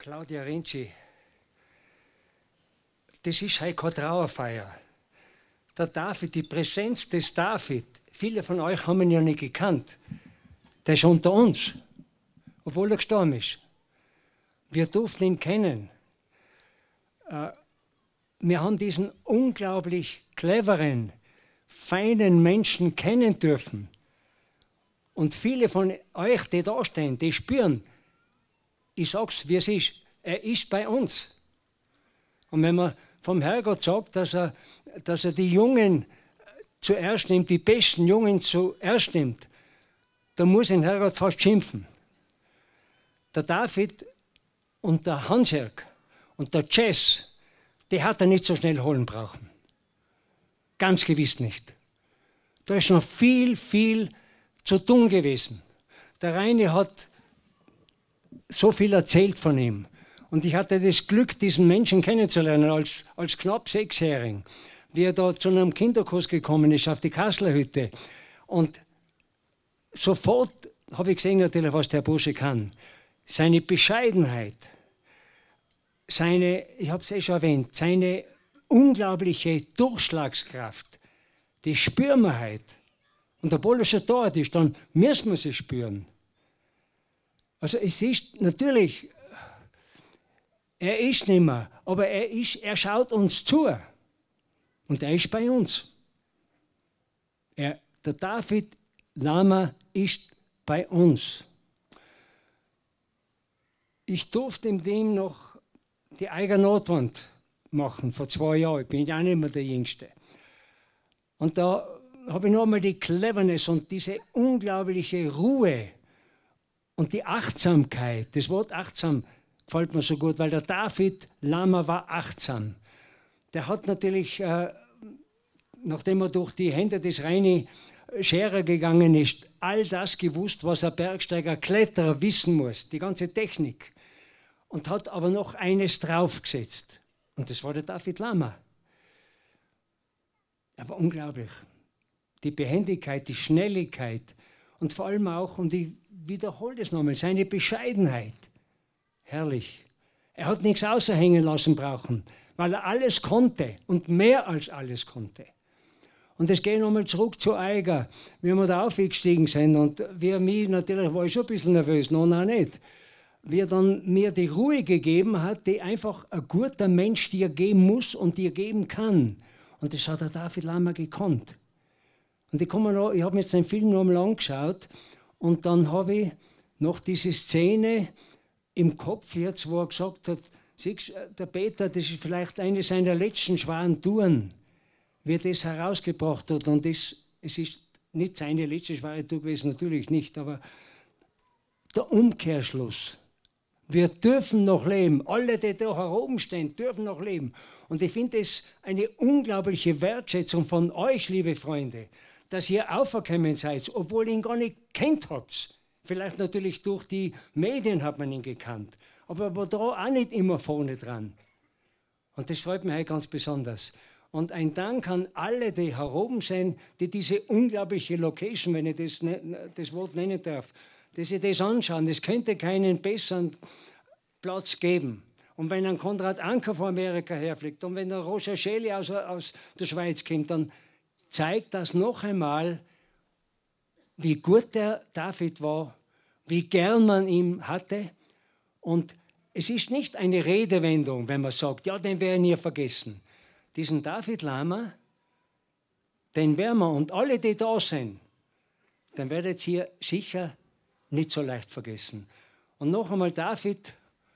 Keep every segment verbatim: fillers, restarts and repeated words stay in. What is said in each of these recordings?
Claudia Renci, das ist heute keine Trauerfeier. Der David, die Präsenz des David, viele von euch haben ihn ja nicht gekannt. Der ist unter uns, obwohl er gestorben ist. Wir durften ihn kennen. Wir haben diesen unglaublich cleveren, feinen Menschen kennen dürfen. Und viele von euch, die da stehen, die spüren, ich sag's, wie es ist, er ist bei uns. Und wenn man vom Herrgott sagt, dass er, dass er die Jungen zuerst nimmt, die besten Jungen zuerst nimmt, dann muss ein Herrgott fast schimpfen. Der David und der Hansjörg und der Jess, die hat er nicht so schnell holen brauchen. Ganz gewiss nicht. Da ist noch viel, viel zu tun gewesen. Der Reini hat so viel erzählt von ihm. Und ich hatte das Glück, diesen Menschen kennenzulernen, als, als knapp Sechsjährigen, wie er da zu einem Kinderkurs gekommen ist, auf die Kasseler Hütte. Und sofort habe ich gesehen, natürlich, was der Bursche kann. Seine Bescheidenheit, seine, ich habe es eh schon erwähnt, seine unglaubliche Durchschlagskraft, die Spürbarkeit. Und obwohl er schon dort ist, dann müssen wir sie spüren. Also es ist natürlich, er ist nicht mehr, aber er, ist, er schaut uns zu. Und er ist bei uns. Er, der David Lama ist bei uns. Ich durfte in dem noch die eigene Notwand machen, vor zwei Jahren. Ich bin ja auch nicht mehr der Jüngste. Und da habe ich nochmal die Cleverness und diese unglaubliche Ruhe und die Achtsamkeit. Das Wort achtsam gefällt mir so gut, weil der David Lama war achtsam. Der hat natürlich, äh, nachdem er durch die Hände des Reini Scherer gegangen ist, all das gewusst, was ein Bergsteiger, Kletterer wissen muss, die ganze Technik. Und hat aber noch eines draufgesetzt. Und das war der David Lama. Er war unglaublich. Die Behendigkeit, die Schnelligkeit und vor allem auch, und ich wiederhole das nochmal, seine Bescheidenheit. Herrlich. Er hat nichts außerhängen lassen brauchen, weil er alles konnte und mehr als alles konnte. Und es geht nochmal zurück zu Eiger, wie wir da aufgestiegen sind und wie mich, natürlich war ich schon ein bisschen nervös, noch nicht, wie er dann mir die Ruhe gegeben hat, die einfach ein guter Mensch dir geben muss und dir geben kann. Und das hat der David Lama gekonnt. Und ich, ich habe mir jetzt den Film noch einmal angeschaut und dann habe ich noch diese Szene im Kopf jetzt, wo er gesagt hat, siehst, der Peter, das ist vielleicht eine seiner letzten schweren Touren, wie er das herausgebracht hat. Und das, es ist nicht seine letzte schwere Tour gewesen, natürlich nicht, aber der Umkehrschluss. Wir dürfen noch leben. Alle, die da heroben stehen, dürfen noch leben. Und ich finde es eine unglaubliche Wertschätzung von euch, liebe Freunde, dass ihr auferkommen seid, obwohl ihr ihn gar nicht kennt habt. Vielleicht natürlich durch die Medien hat man ihn gekannt. Aber er war da auch nicht immer vorne dran. Und das freut mich heute ganz besonders. Und ein Dank an alle, die heroben sind, die diese unglaubliche Location, wenn ich das, das Wort nennen darf, dass sie das anschauen. Es könnte keinen besseren Platz geben. Und wenn ein Konrad Anker von Amerika herfliegt und wenn der Roger Scheli aus, aus der Schweiz kommt, dann zeigt das noch einmal, wie gut der David war, wie gern man ihn hatte. Und es ist nicht eine Redewendung, wenn man sagt, ja, den werden wir vergessen. Diesen David Lama, den werden wir, und alle, die da sind, dann werdet ihr sicher nicht so leicht vergessen. Und noch einmal David,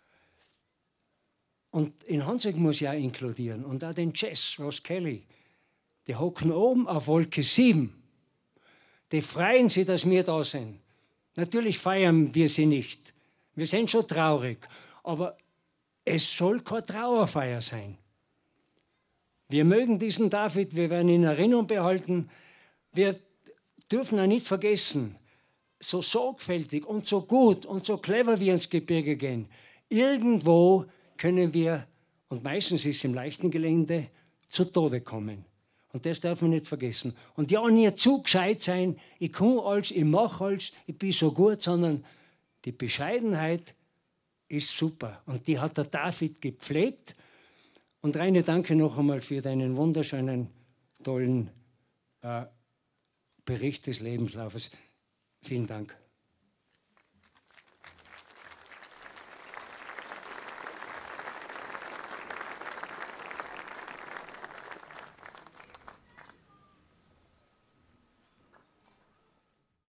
und in Hansjörg muss ich auch inkludieren, und auch den Jess, Ross Kelly, die hocken oben auf Wolke sieben. Die freuen sich, dass wir da sind. Natürlich feiern wir sie nicht. Wir sind schon traurig. Aber es soll keine Trauerfeier sein. Wir mögen diesen David, wir werden ihn in Erinnerung behalten. Wir dürfen ihn nicht vergessen, so sorgfältig und so gut und so clever wir ins Gebirge gehen. Irgendwo können wir, und meistens ist es im leichten Gelände, zu Tode kommen. Und das darf man nicht vergessen. Und ja, nicht zu gescheit sein, ich kann alles, ich mache alles, ich bin so gut, sondern die Bescheidenheit ist super. Und die hat der David gepflegt. Und Rainer, danke noch einmal für deinen wunderschönen, tollen äh, Bericht des Lebenslaufes. Vielen Dank.